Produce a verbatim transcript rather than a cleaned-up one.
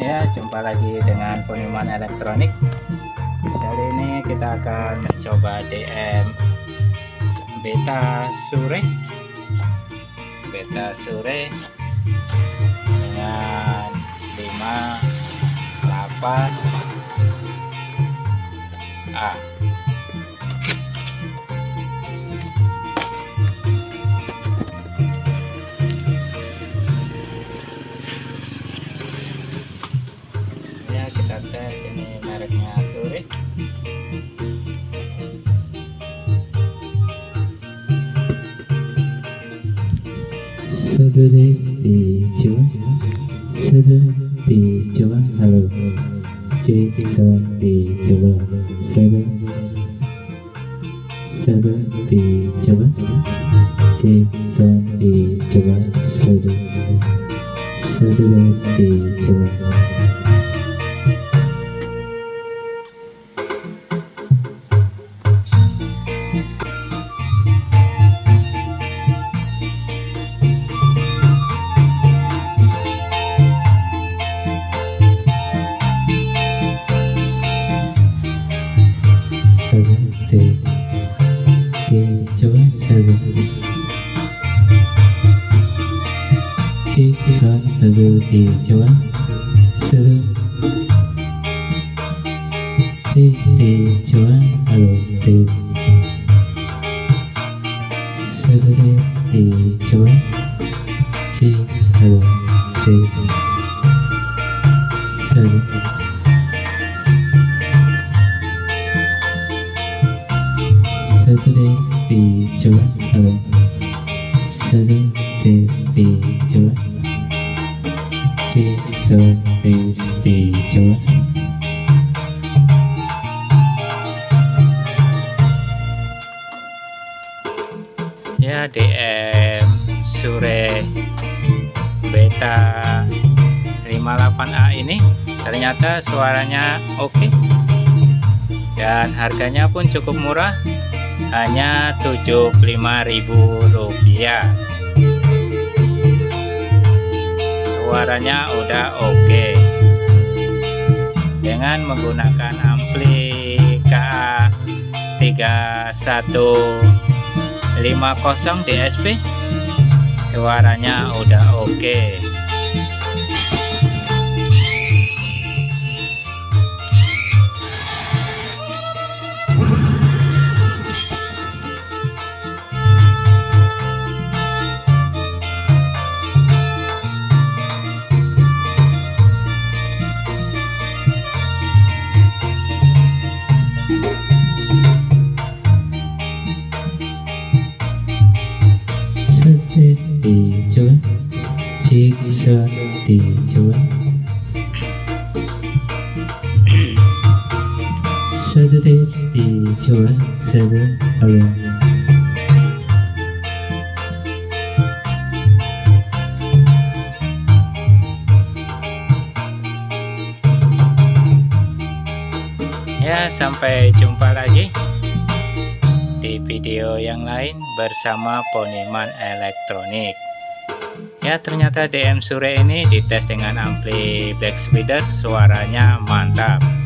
Ya, jumpa lagi dengan Poniman Elektronik. Kali ini kita akan mencoba D M Beta Sure Beta Sure dengan lima delapan A. Ya, kita tes ini mereknya Sure. Sudah dicoba, sudah dicoba, halo, cek sudah dicoba, sudah, sudah dicoba, cek sudah dicoba, sudah, sudah dicoba. Tes dicoba satu cek satu dicoba satu tes dicoba halo tes satu tes dicoba cek halo tes satu satu tes dicoba halo satu tes dicoba cek satu tes dicoba. Ya, D M Sure Beta lima delapan A ini ternyata suaranya oke, dan harganya pun cukup murah, hanya tujuh puluh lima ribu rupiah. Suaranya udah oke dengan menggunakan ampli K A tiga satu lima nol D S P. Suaranya udah oke. Tes dicoba, cek satu dicoba, satu tes dicoba, satu halo. Ya, sampai jumpa lagi di video yang lain bersama Poniman Elektronik. Ya, ternyata D M Sure ini dites dengan ampli Black Spider, suaranya mantap.